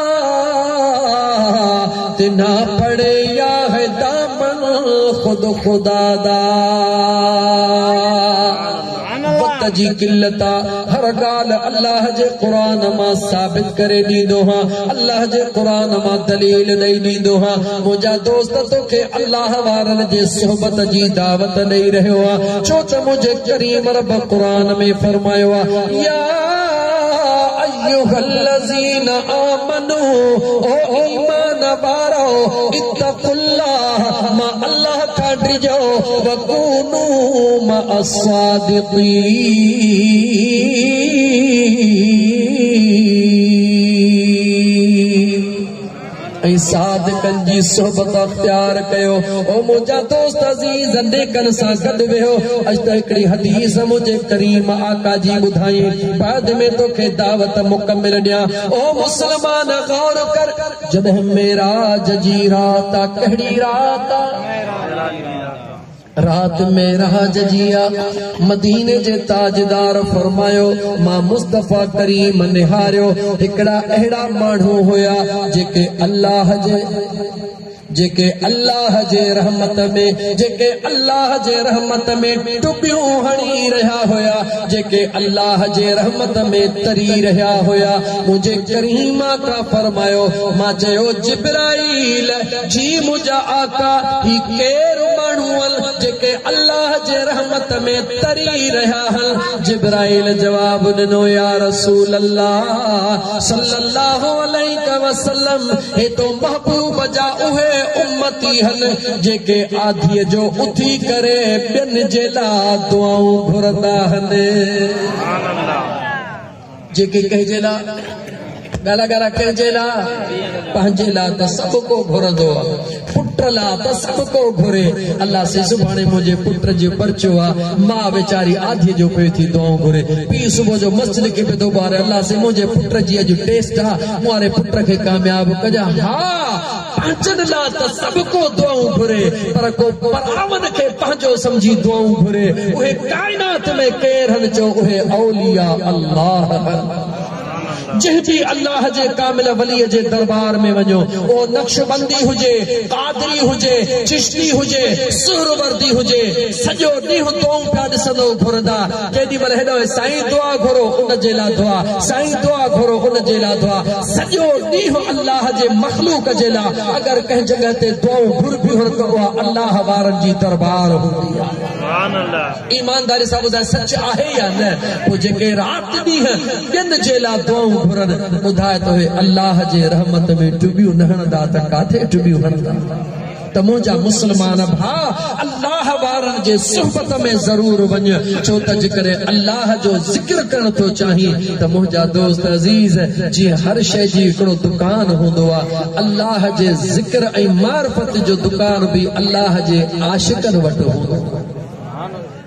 तिना फड़े या है दामन खुद खुदा दा जी किल्लता हर गाल अल्लाह जे कुरान मां साबित करे दीदो हां अल्लाह जे कुरान मां दलील दई दीदो हां मुंहिंजा दोस्त तोखे अल्लाह वारन जे सोहबत जी दावत ॾेई रहियो आहे छो त मुंहिंजे करीम रब कुरान में फरमायो आहे या अय्युहल्लज़ीन आमनू ओ ईमान वारो इत्तक़ुल्लाह मा अल्लाह का डरिजो वकूनू मा अस्सादिक़ीन सादिकन जी सोहबत अख्तियार कयो ओ मुंहिंजा दोस्त अज़ीज़ नेकन सां गॾु वेहो अॼु त हिकिड़ी हदीस मुंहिंजे करीम आका जी ॿुधाई बाद में तोखे दावत मुकमिल ॾियां ओ मुस्लमान गौर कर जॾहिं मेराज जी रात कहिड़ी रात रात में राज जिया मदीने जे ताजदार फरमायो मां मुस्तफा करीम निहारियो हिकड़ा अहिड़ा माण्हू हुया जेके अल्लाह जे रहमत में टुबियूं हणी रहा होया जेके अल्लाह जे रहमत में तरी रहा होया मुझे करीमा का फरमायो मां चयो जिब्राइल जी मुझा आका ही केर माण्हू जेके अल्लाह जे रहमत में तरी रहा हल जिब्राइल जवाब ॾिनो या रसूल अल्लाह सल्लल्लाहु अलैहि वसल्लम हे तो महबूब जा उहे उम्मती हन जेके आधीअ जो उथी करे ॿियनि जे लाइ दुआऊं घुरंदा हन जेके कंहिंजे लाइ गाला गाला कंहिंजे लाइ पंहिंजे लाइ त सभु को घुरंदो आहे पुट लाइ त सभु को घुरे अल्लाह से सुभाणे मुंहिंजे पुट जो पर्चो आहे मां वेचारी आधीअ जो पियो थी दुआऊं घुरे पीउ सुबुह जो मस्जिद खे पियो थो ॿारे अल्लाह से मुंहिंजे पुट जी अॼु टेस्ट आहे मूं वारे पुट खे कामयाब कजां हा पंहिंजनि लाइ त सभु को दुआऊं घुरे पर को परावन खे पंहिंजो समझी दुआऊं घुरे उहे काइनात में केर हन चओ उहे औलिया अल्लाह जंहिं अल्लाह जे कामिल वलीअ जे दरबार में वञो ओ नक्शबंदी हुजे कादरी हुजे चिश्ती हुजे सुहरवर्दी हुजे सॼो ॾींहुं दुआऊं पिया ॾिसंदो घुरंदा केॾी महिल हेॾो साईं दुआ घुरो उन जे लाइ दुआ साईं दुआ घुरो उन जे लाइ दुआ सॼो ॾींहुं अल्लाह जे मखलूक जे लाइ अगरि कंहिं जॻह ते दुआऊं घुर बि त उहा अल्लाह वारनि जी दरबार हूंदी आहे ईमानदारी सां ॿुधाए सच आहे या न पोइ जेके राति ॾींहुं ॿियनि जे लाइ दुआऊं घुरन ॿुधाए तो अल्लाह जे रहमत में टुबियूं न हणंदा त काथे टुबियूं हणंदा त मुंहिंजा मुस्लमान भाउ अल्लाह वारनि जे सुहबत में ज़रूर वञ छो त जेकॾहिं अल्लाह जो ज़िक्र करण थो चाहीं त मुंहिंजा दोस्त अज़ीज़ जीअं हर शइ जी हिकिड़ो दुकान हूंदो आहे अल्लाह जे ज़िक्र ऐं मार्फत जो दुकान बि अल्लाह जे आशिकनि वटि हूंदो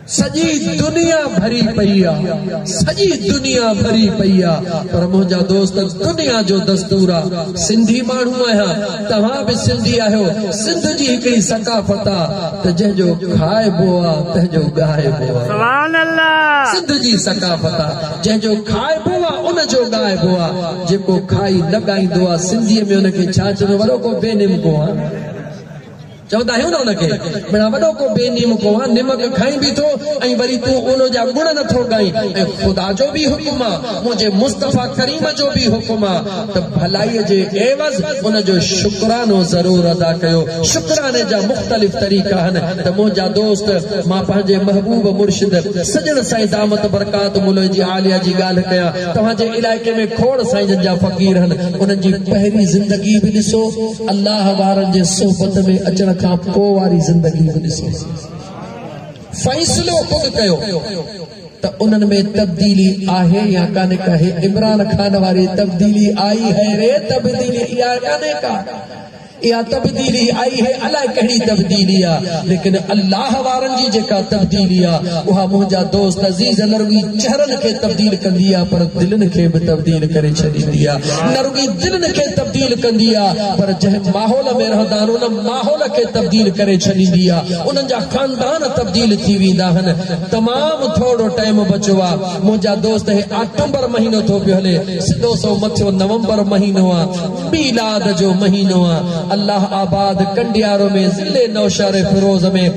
सजी दुनिया भरी पईया, सजी दुनिया भरी पईया, पर मुझा दोस्त दुनिया जो दस्तूरा सिंधी माण्हू आहियां, तव्हां भी सिंधी आहियो। सिंध जी हिकिड़ी सकाफ़त आहे त जंहिंजो खाइबो आहे तंहिंजो ॻाइबो आहे। सुभान अल्लाह। सिंध जी सकाफ़त आहे, जंहिंजो खाइबो आहे उनजो ॻाइबो आहे। जेको खाई न ॻाईंदो आहे सिंधीअ में उनखे छा चवंदो, वॾो को बेनिमको आहे चवंदा आहियूं न उनखे, बिना वॾो को बेनिमको आहे। निमक खाई बि थो ऐं वरी तूं उन जा गुण नथो ॻाई। ऐं ख़ुदा जो बि हुकुम आहे, मुंहिंजे मुस्तफ़ा करीम जो बि हुकुम आहे त भलाईअ जे एवज़ उनजो शुक्रानो ज़रूर अदा कयो। शुक्राने जा मुख़्तलिफ़ तरीक़ा आहिनि। त मुंहिंजा दोस्त, मां पंहिंजे महबूब मुर्शिद सजण साईं दामत बरकात मुल्ह जी आलिया जी ॻाल्हि कयां। तव्हांजे इलाइक़े में खोड़ साईं जा फ़क़ीर आहिनि, उन्हनि जी पहिरीं ज़िंदगी बि ॾिसो, अल्लाह वारनि जे सोबत में अचण खां पोइ वारी ज़िंदगी बि ॾिसो। फ़ैसिलो ख़ुदि कयो त उन्हनि में तब्दीली आहे या कान्हे का। इमरान खान वारी तब्दीली आई है रे, तब्दीली इहा कान्हे का, इहा तब्दीली आई है, अलाए कहिड़ी तब्दीली आहे। लेकिन अल्लाह वारनि जी जेका तब्दीली आहे उहा मुंहिंजा दोस्त अज़ीज़ न रुॻी चेहरनि खे तब्दील कंदी आहे पर दिलनि खे बि तब्दील करे छॾींदी आहे। न रुॻी दिलनि खे तब्दील कंदी आहे पर जंहिं माहौल में रहंदा आहिनि उन माहौल खे तब्दील करे छॾींदी आहे। उन्हनि जा ख़ानदान तब्दील थी वेंदा आहिनि। तमामु थोरो टाइम बचियो आहे। मुंहिंजा दोस्त, हे अक्टूबर महीनो थो पियो हले, सिधो सो मथियो नवंबर महीनो आहे, मीलाद जो महीनो आहे। अल्लाह आबाद कंडियारो में ज़िले नौशहर फिरोज में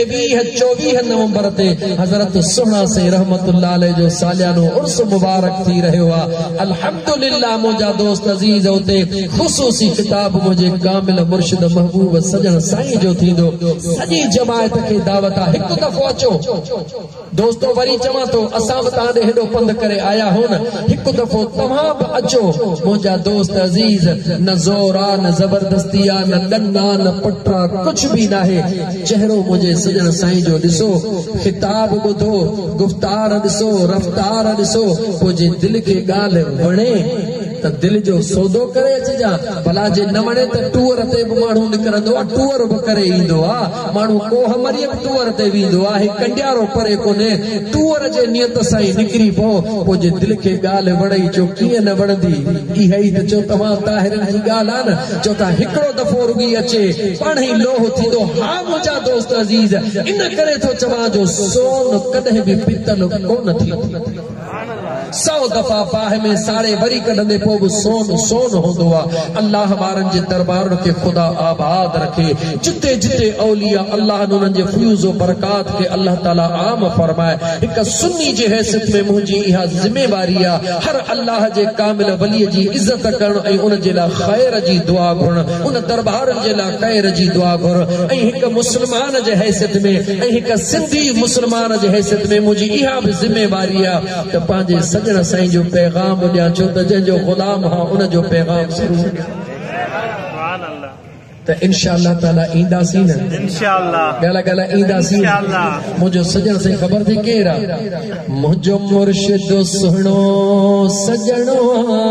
23-24 नवंबर ते हज़रत सुहना से रहमतुल्लाह अलैह जो सालियानो उर्स मुबारक थी रहियो आहे। अल्हम्दुलिल्लाह मुंहिंजा दोस्त अज़ीज़, उते ख़ुसूसी किताब मुंहिंजे कामिल मुर्शिद महबूब सजण साईं जो थींदो। सॼी जमायत खे दावत आहे, हिकु दफ़ो अचो दोस्तो। वरी चवां थो, असां बि तव्हां ॾे हेॾो पंधु करे आया हो न, हिकु दफ़ो तव्हां बि अचो। मुंहिंजा दोस्त अज़ीज़, न ज़ोर आहे न ज़बरदस्ती, न डंडा न पटरा, कुछ भी ना है। चेहरो मुझे सजण साईं जो ॾिसो, खिताब ॿुधो, गुफ्तार ॾिसो, रफ्तार ॾिसो, मुझे दिल खे ॻाल्हि वणे त दिल जो सौदो करे अचिजा। भला जे न वणे त टूअर ते बि माण्हू निकिरंदो आहे, टूअर बि करे ईंदो आहे। माण्हू कोह मरीअ बि टूअर ते वेंदो आहे, कंडियारो परे कोन्हे। टूअर जे नियत सां ई निकिरी पोइ जे दिल खे ॻाल्हि वणे, चो कीअं न वणंदी। इहा ई त चो तव्हां ताहिरनि जी ॻाल्हि आहे न, चो था हिकिड़ो दफ़ो रुॻी अचे पाण ई लोह थींदो। हा मुंहिंजा दोस्त अज़ीज़, इन करे थो चवां जो सोन कॾहिं बि पितल कोन थींदो। 100 दफ़ा बाहि में साड़े वरी कढंदे पोइ बि सोन सोन हूंदो आहे। अल्लाह वारनि जे दरबार खे ख़ुदा आबाद रखे। जिते जिते औलिया अल्लाह उन्हनि जे फ्यूज़ व बरकात खे अल्लाह ताला आम फरमाए। हिकु सुन्नी जे हैसियत में मुंहिंजी इहा ज़िम्मेवारी आहे, हर अल्लाह जे कामिल वलीअ जी इज़त करणु ऐं उन जे लाइ ख़ैर जी दुआ घुरण, उन दरबारनि जे लाइ ख़ैर जी दुआ घुरण। ऐं हिकु मुस्लमान जे हैसियत में ऐं हिकु सिंधी मुस्लमान जे हैसियत में मुंहिंजी इहा बि ज़िम्मेवारी आहे त पंहिंजे सजण साईं जो पैगाम ॾियां, छो त जंहिंजो ग़ुलाम हा उन जो पैगाम ज़रूर ॾियां। त इंशाअल्लाह ताला ईंदासीं न, इंशाअल्लाह गला गला ईंदासीं इंशाअल्लाह। मुंहिंजो सजण साईं ख़बर थी केरु आहे? मुंहिंजो मुर्शिद सुहिणो सजणो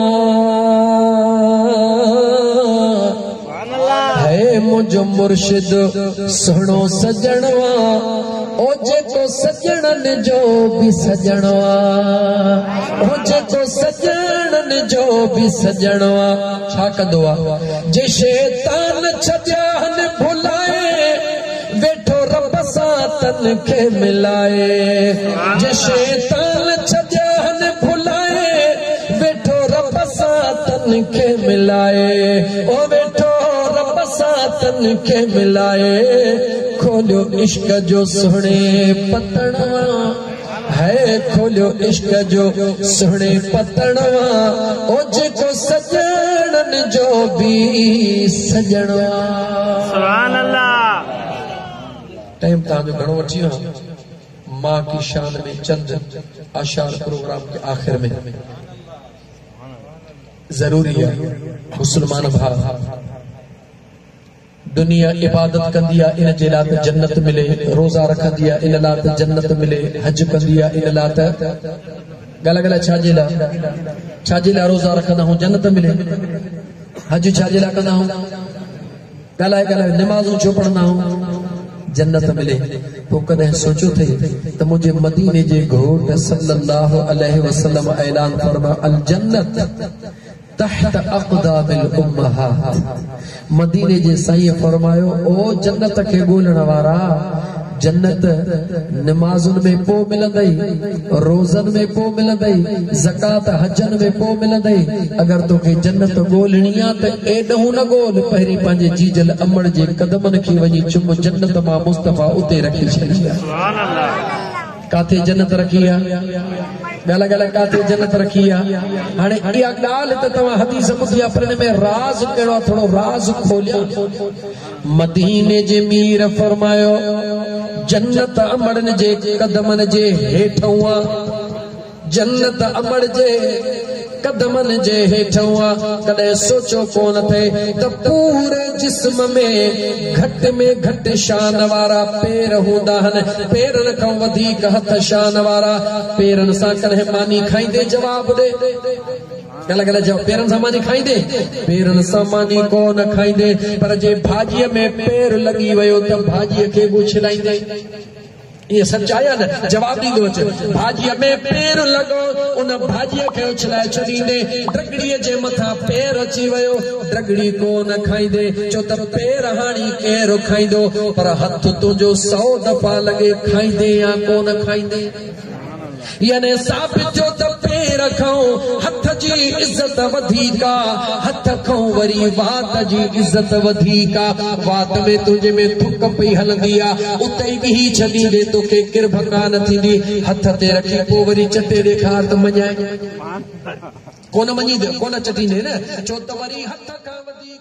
है, मुंहिंजो मुर्शिद सुहिणो सजणो ओ जेको सजणनि जो बि सजणो आहे, ओ जेको सजणनि जो बि सजणो आहे। छा कंदो आहे? जे शैतान छॾियान भुलाए, वेठो रब सां तन खे मिलाए। जे शैतान छॾियान भुलाए, वेठो रब सां तन खे मिलाए। ओ वेठो रब सां तन खे मिलाए। खोलियो इश्क जो सुहिणे पतणवा है, खोलियो इश्क जो सुहिणे पतणवा, ओ जेको सजणनि जो बि सजणवा। सुभान अल्लाह। टाइम तव्हांजो घणो वठी वियो। मां की शान में चंद आशार प्रोग्राम के आखिर में जरूरी है मुसलमान भाउ, दुनिया इबादत कंदी आहे इन जे लाइ त जन्नत मिले, रोज़ा रखंदी आहे इन लाइ त जन्नत मिले, हज कंदी आहे इन लाइ त गला गला छाजे लाइ रोज़ा रखंदा हूं जन्नत मिले, हज छाजे लाइ कंदा हूं, ॻाल्हाए ॻाल्हाए निमाज़ूं छो पढ़ंदा हूं, जन्नत मिले। तो कदे सोचो थे तो मुझे मदीने जे घोट सल्लल्लाहु अलैहि वसल्लम ऐलान फरमा अल जन्नत तहत अक़दामिल उम्महात। मदीने जे साईं फरमायो ओ जन्नत के ॻोल्हण वारा, जन्नत नमाजुन में पो मिलंदई, रोजन में पो मिलंदई, ज़कात हजन में पो मिलंदई। अगर तोखे जन्नत ॻोल्हणी आ त एॾो न ॻोल्ह, पहिरीं पंहिंजे जीजल अमड़ जे कदमनि खे वञी चुम, जन्नत मां मुस्तफा उते रखी छॾी आहे। सुभान अल्लाह। काथे जन्नत रखी आहे, ॻाल्हि ॻाल्हि काथे जन्नत रखी आहे। हाणे इहा ॻाल्हि त तव्हां हदीस ॿुधी आहे, पर हिन में राज़ कहिड़ो आहे, थोरो राज़ खोलिया। मदीने जे मीर फरमायो जन्नत अमड़न जे कदमन जे हेठों आहे, जन्नत अमड़ जे कदमन जे हेठों आहे। कॾहिं सोचो कोन थे त पूरे जिस्म में घट शान वारा पेर हूंदा आहिनि, पेरनि खां वधीक हथ शान वारा। पेरनि सां कॾहिं मानी खाईंदे जवाब ॾे, पेरनि सां मानी खाईंदे, पेरनि सां मानी कोन खाईंदे, पर जे भाॼीअ में पेर लॻी वियो त भाॼीअ खे उछलाईंदे। ये सच्चाई है न, जवाब ॾींदो अचे। भाॼीअ में पेर लॻो, उन भाॼीअ खे उछलाए छॾींदे, ड्रगड़ीअ जे मथां पेर अची वियो, ड्रगड़ी कोन खाईंदे, छो त पेर हाणी केरु खाईंदो, पर हथ तुंहिंजो 100 दफ़ा लॻे खाईंदे या कोन खाईंदे। यानी साबित थियो त पेर खां हथ जी इज्जत वधीक आहे, हथ खां वरी वात जी इज्जत वधीक आहे। वात में तुंहिंजे में थुक पई हलंदी आहे, उते ई बिही छॾींदे तोखे किरभका न थींदी। हथ ते रखी पोइ वरी चटे ॾेखार त मञाए, कोन मञींदे, कोन चटींदे न, छो त वरी हथ खां वधीक